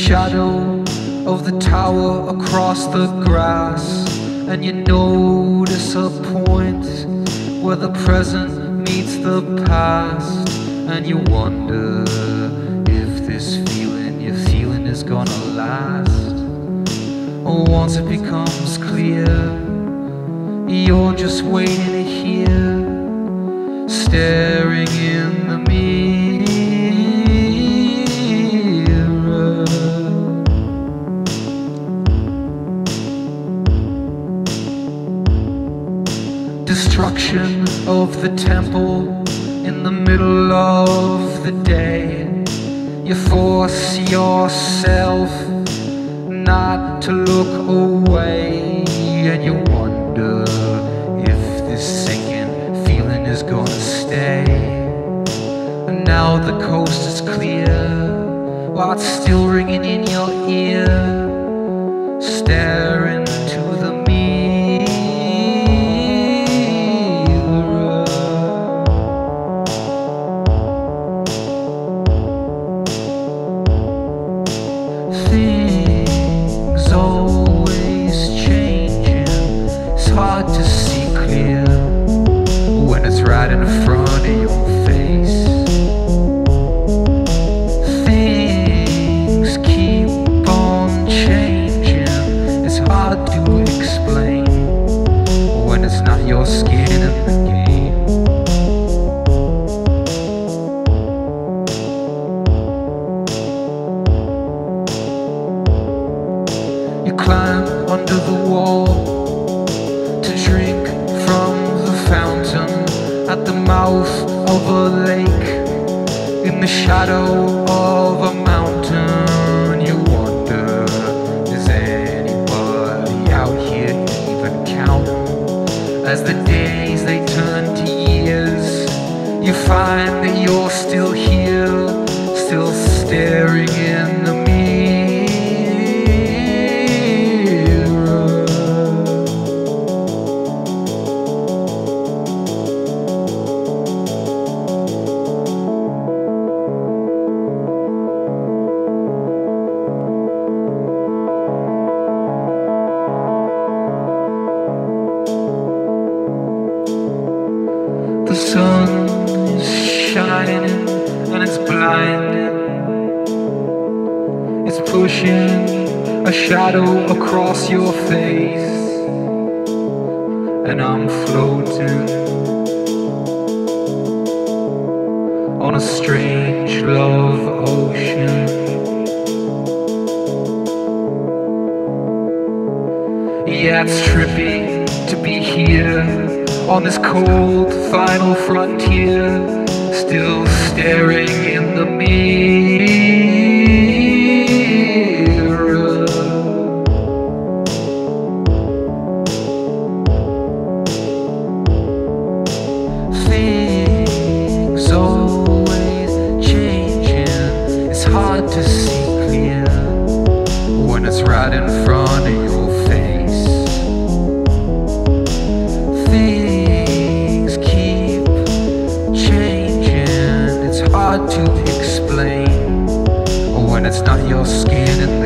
shadow of the tower across the grass, and you notice a point where the present meets the past, and you wonder if this feeling you're feeling is gonna last. Or once it becomes clear, you're just waiting to hear, staring in the mirror. Destruction of the temple in the middle of the day. You force yourself not to look away, and you wonder if this sinking feeling is gonna stay. And now the coast is clear, while it's still ringing in your ear, staring to the things always changing. It's hard to see clear when it's right in front of your face. Things keep on changing. It's hard to explain when it's not your skin in the game. You climb under the wall to drink from the fountain at the mouth of a lake, in the shadow of a mountain. You wonder, is anybody out here even counting? As the days they turn to years, you find that you're still here, still staring in the mirror. The sun is shining and it's blinding. It's pushing a shadow across your face, and I'm floating on a strange love ocean. Yeah, it's trippy to be here on this cold final frontier, still staring in the mirror. Things always changing. It's hard to see clear when it's right in front of your face. Things keep changing. It's hard to explain when it's not your skin in the